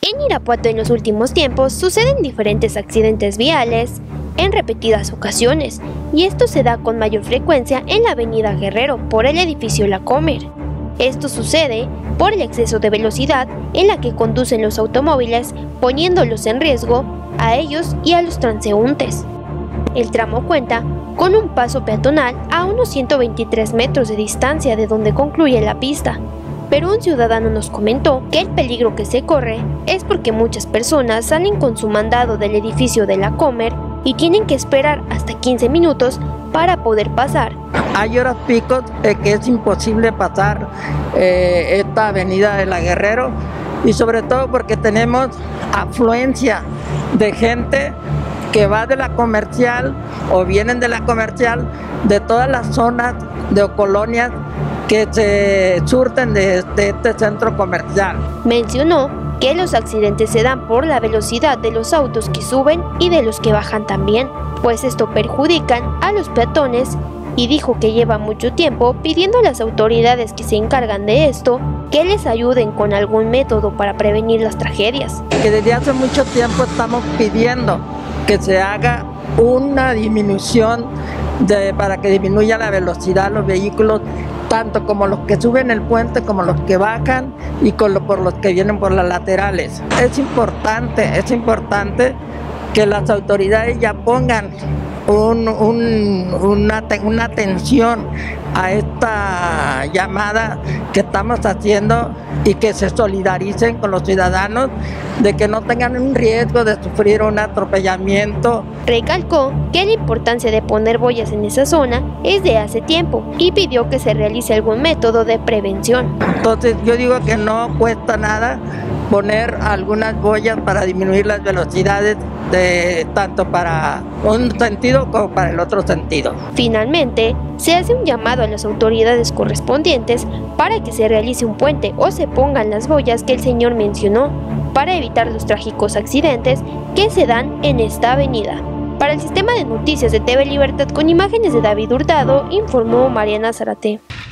En Irapuato en los últimos tiempos suceden diferentes accidentes viales en repetidas ocasiones, y esto se da con mayor frecuencia en la avenida Guerrero por el edificio La Comer. Esto sucede por el exceso de velocidad en la que conducen los automóviles, poniéndolos en riesgo a ellos y a los transeúntes. El tramo cuenta con un paso peatonal a unos 123 metros de distancia de donde concluye la pista, pero un ciudadano nos comentó que el peligro que se corre es porque muchas personas salen con su mandado del edificio de La Comer y tienen que esperar hasta 15 minutos para poder pasar. Hay horas picos que es imposible pasar esta avenida de La Guerrero, y sobre todo porque tenemos afluencia de gente que va de la Comercial o vienen de la Comercial, de todas las zonas de colonias que se surten de este centro comercial. Mencionó que los accidentes se dan por la velocidad de los autos que suben y de los que bajan también, pues esto perjudican a los peatones, y dijo que lleva mucho tiempo pidiendo a las autoridades que se encargan de esto que les ayuden con algún método para prevenir las tragedias. Que desde hace mucho tiempo estamos pidiendo que se haga una disminución para que disminuya la velocidad de los vehículos, tanto como los que suben el puente como los que bajan y por los que vienen por las laterales. Es importante que las autoridades ya pongan una atención a esta llamada que estamos haciendo y que se solidaricen con los ciudadanos de que no tengan un riesgo de sufrir un atropellamiento. Recalcó que la importancia de poner boyas en esa zona es de hace tiempo y pidió que se realice algún método de prevención. Entonces yo digo que no cuesta nada poner algunas boyas para disminuir las velocidades tanto para un sentido como para el otro sentido. Finalmente, se hace un llamado a las autoridades correspondientes para que se realice un puente o se pongan las boyas que el señor mencionó para evitar los trágicos accidentes que se dan en esta avenida. Para el sistema de noticias de TV Libertad con imágenes de David Hurtado, informó Mariana Zárate.